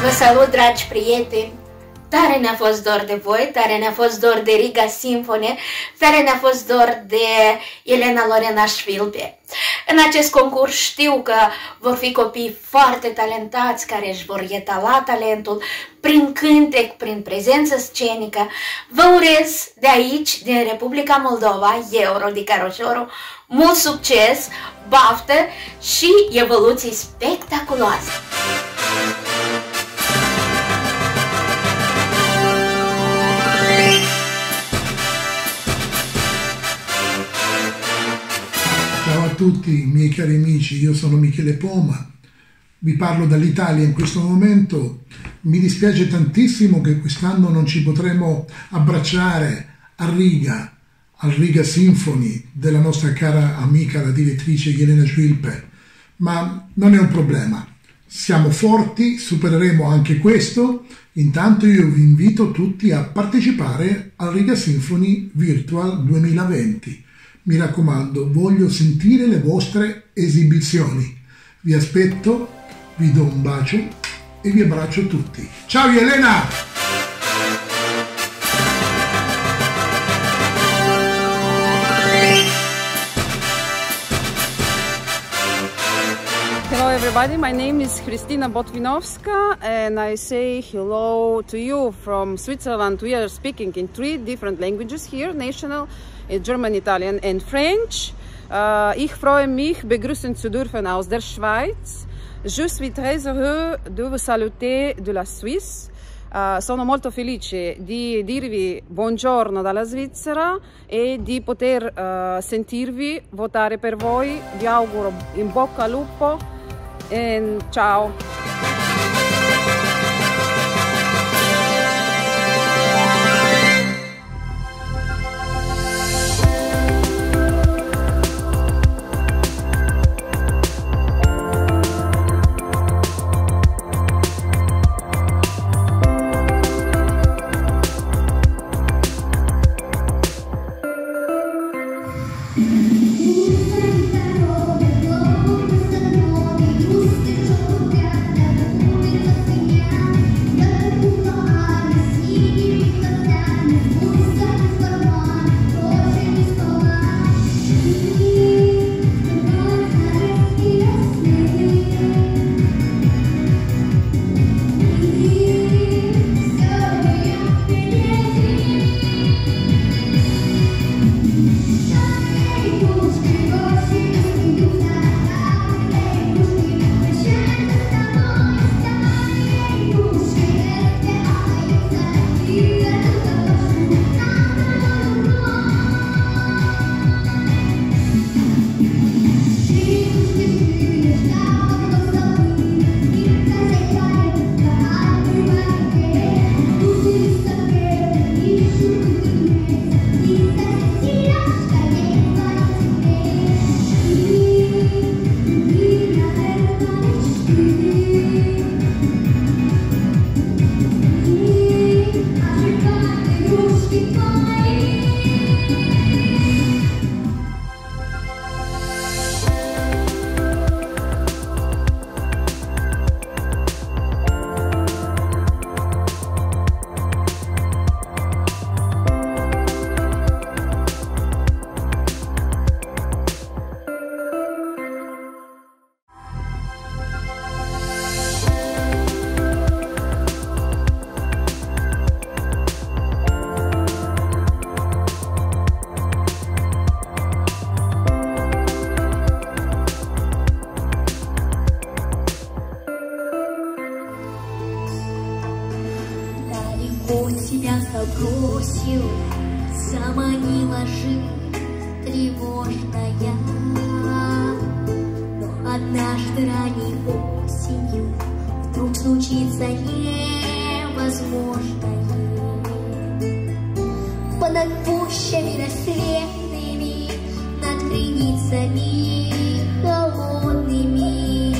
Vă salut, dragi prieteni! Tare ne-a fost dor de voi, tare ne-a fost dor de Riga Symphony, tare ne-a fost dor de Elena Lorena Șvilpe. În acest concurs știu că vor fi copii foarte talentați care își vor etala talentul prin cântec, prin prezență scenică. Vă urez de aici, din Republica Moldova, eu, Rodica Roșoru, mult succes, baftă și evoluții spectaculoase! Ciao a tutti miei cari amici, io sono Michele Poma, vi parlo dall'Italia in questo momento. Mi dispiace tantissimo che quest'anno non ci potremo abbracciare al Riga Symphony della nostra cara amica, la direttrice Elena Șvilpe, ma non è un problema. Siamo forti, supereremo anche questo. Intanto io vi invito tutti a partecipare al Riga Symphony Virtual 2020. Mi raccomando, voglio sentire le vostre esibizioni. Vi aspetto, vi do un bacio e vi abbraccio tutti. Ciao Elena! Hello everybody, my name is Kristina Botvinovska and I say hello to you from Switzerland. We are speaking in 3 different languages here, national, German, Italian and French. Ich freue mich, begrüßen zu dürfen aus der Schweiz. Je suis très heureux de vous saluter de la Suisse. Sono molto felice di dirvi buongiorno dalla Svizzera e di poter sentirvi, votare per voi. Vi auguro in bocca al lupo e ciao! Тебя забросил, заманила жизнь тревожная. Но однажды ранней осенью вдруг случится невозможное. Понад пущами рассветными, над границами холодными,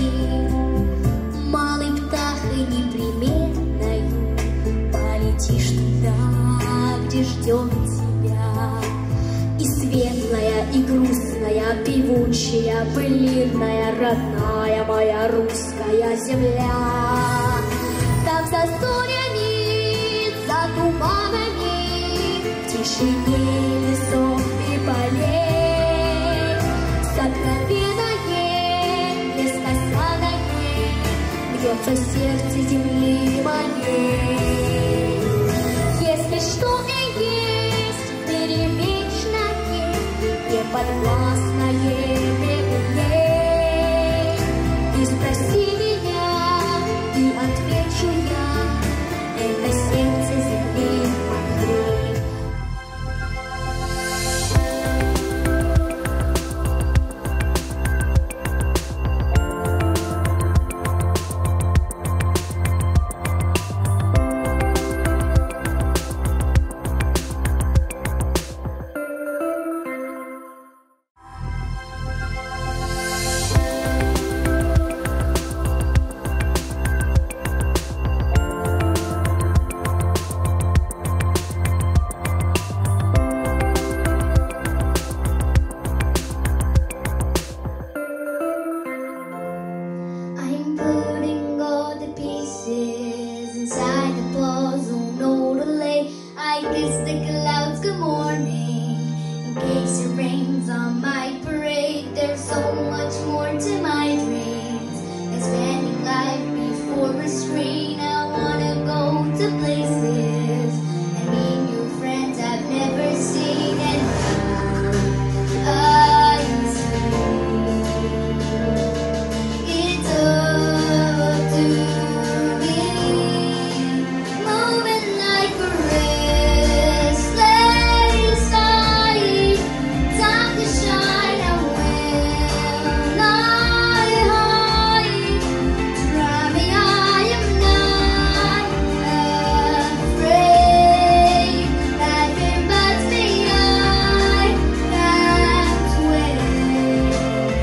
малый птах и непременною полетишь туда, где ждет тебя. И светлая, и грустная, певучая, пыльная, родная моя русская земля. за зорями, за туманами, в тишине лесов и полей. Сокровенное, несказанное бьется сердце земли моей. Если что и есть в мире вечное, неподвластное времени, ты спроси меня, и отвечу я, это сердце земли моей. I'm putting all the pieces inside the puzzle, no delay. I kiss the clouds good morning, in case it rains on my parade. There's so much more to my dreams than spending life before a screen. I wanna go to places and meet new friends I've never seen, and I see it's up to me, moving like a restless tide, time to shine, and when I hide, try me, I am not afraid. That reminds me I can't wait.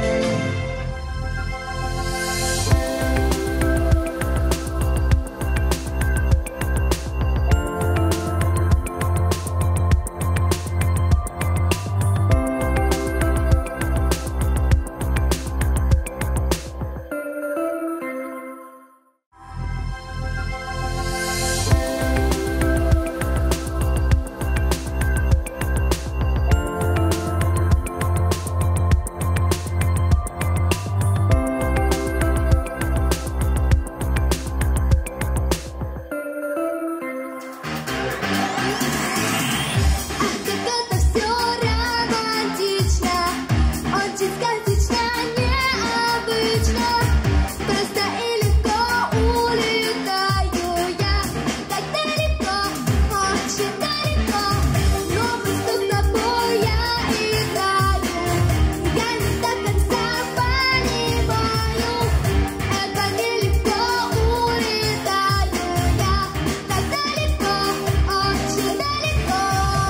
Как это все романтично, очень сказочно, необычно. Просто и легко улетаю я, так далеко, очень далеко. Но просто с тобой я играю, я не до конца понимаю. Это нелегко улетаю я, так далеко, очень далеко.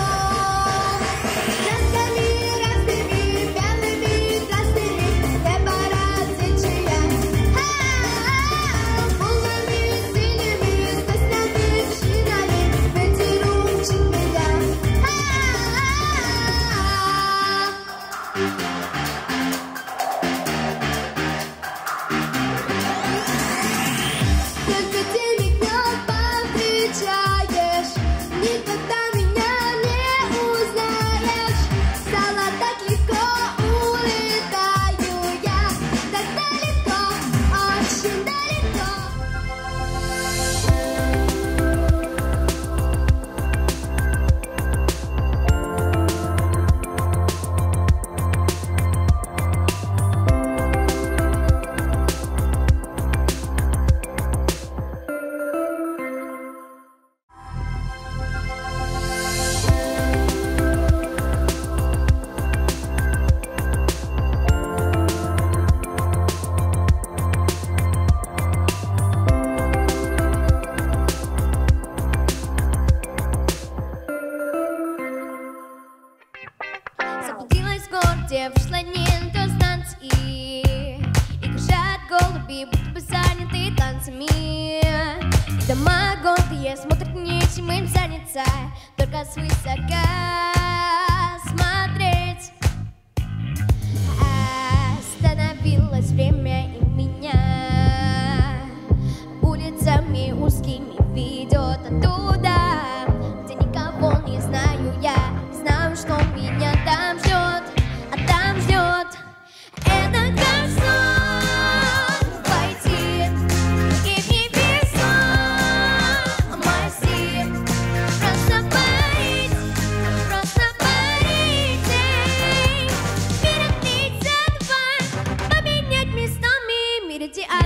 Красками разными, белыми красными, небо различия. Волнами синими, звездными шинами, ветер учит меня. Только ты меня повстречаешь, никогда меня не узнаешь. Стало так легко, улетаю я, так далеко, очень далеко. Заблудилась в городе, вышла не на той станции, и кружат голуби, будто бы заняты танцами. И дома гордые смотрят нечем им заняться, только свысока смотреть. Остановилось время и меня улицами узкими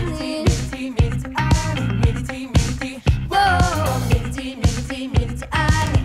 אני. וואו, מיליטי אני.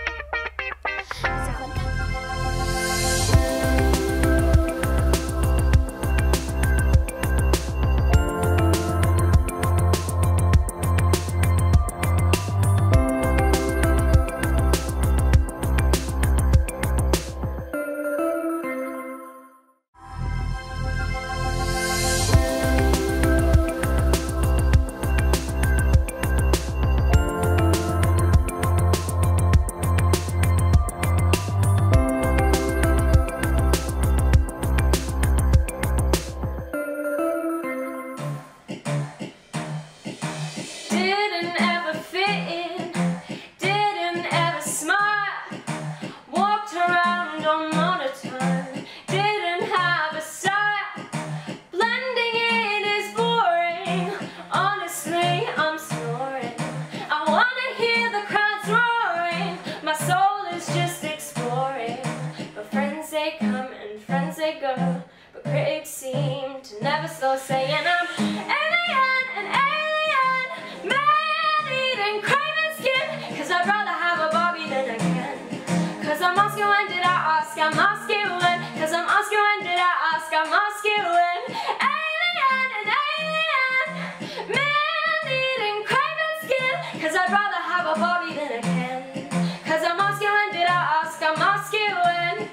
But critics seem to never stop saying I'm alien, an alien, man-eating, craving skin. Cause I'd rather have a Barbie than a Ken. Cause I'm asking when did I ask, I'm asking when. Cause I'm asking when did I ask, I'm asking when. Alien, an alien, man-eating, craving skin. Cause I'd rather have a Barbie than a Ken. Cause I'm asking when did I ask, I'm asking when.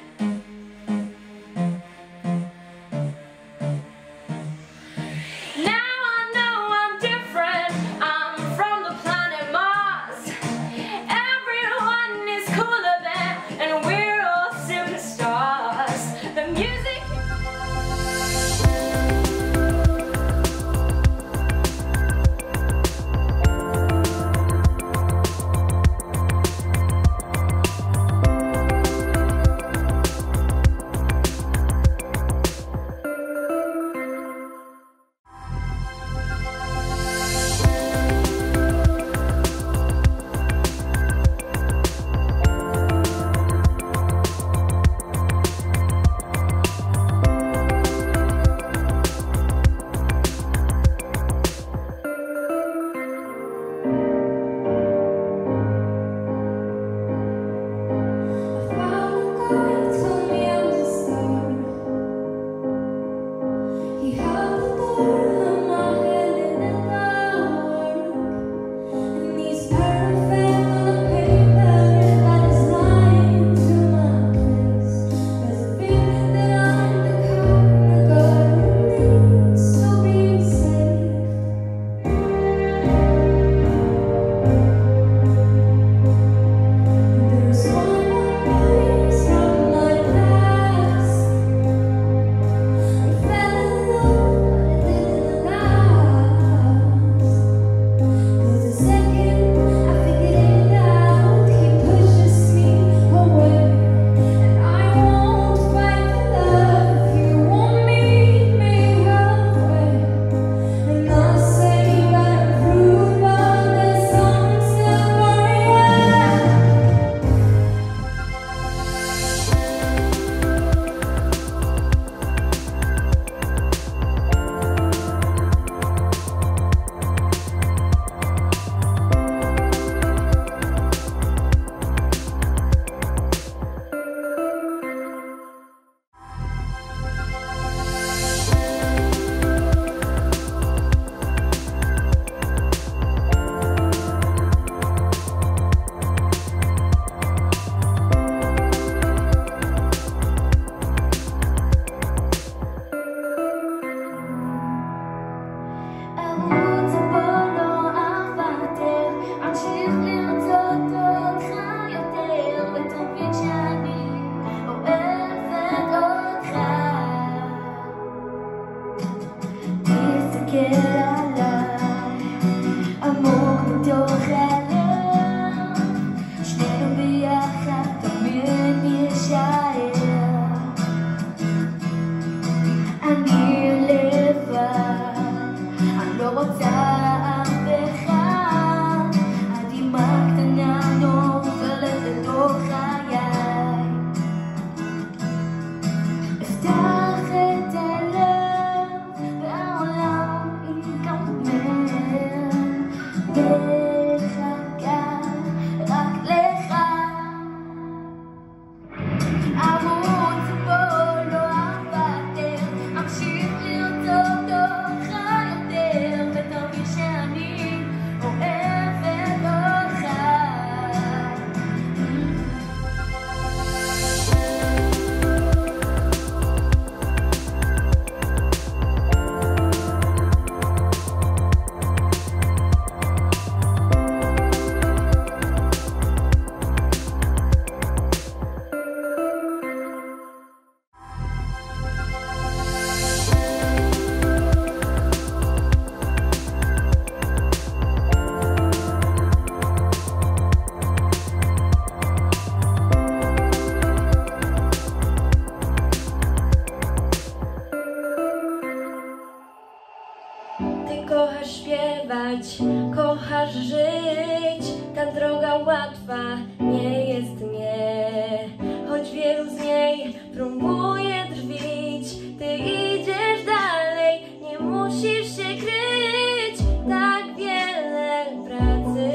Ty kochasz śpiewać, kochasz żyć. Ta droga łatwa nie jest, nie. Choć wielu z niej próbuje drwić, ty idziesz dalej, nie musisz się kryć. Tak wiele pracy,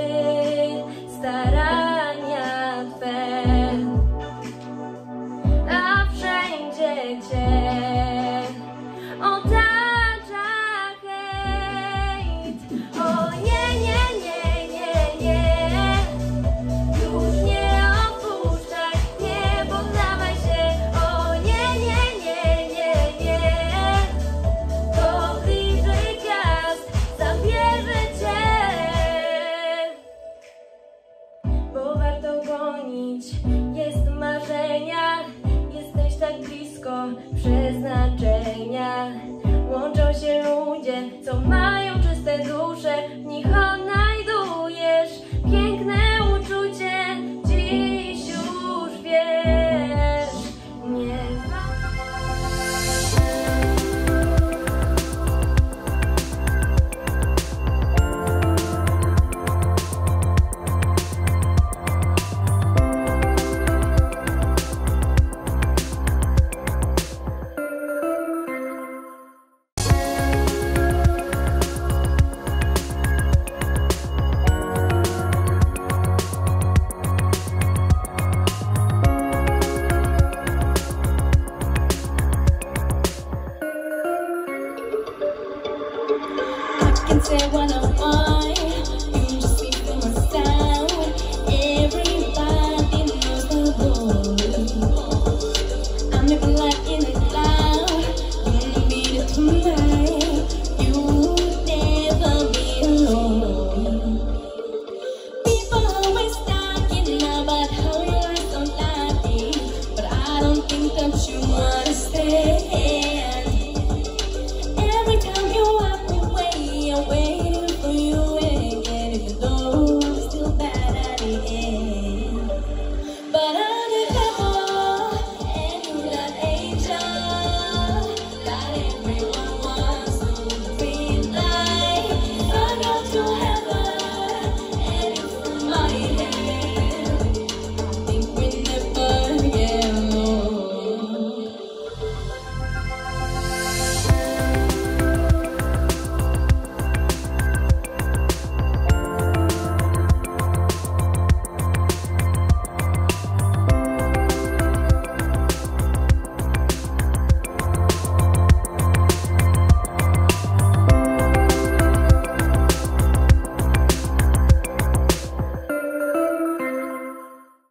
starania twe, a wszędzie cię otacza hejt. O nie, nie, nie, nie, nie, już nie opuszczaj, nie poddawaj się. O nie, nie, nie, nie, nie, to bliżej gwiazd zabierze cię. Bo warto gonić, jest marzenia, jesteś tak blisko przeznaczenia. Łączą się ludzie, co mają czyste dusze, w nich odnajdujesz piękne uczucie. Dziś już wiesz, nie I can say what I want.